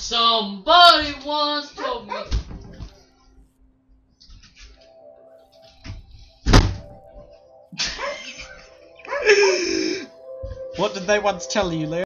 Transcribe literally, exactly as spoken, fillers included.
Somebody once told me. What did they once tell you, Leo?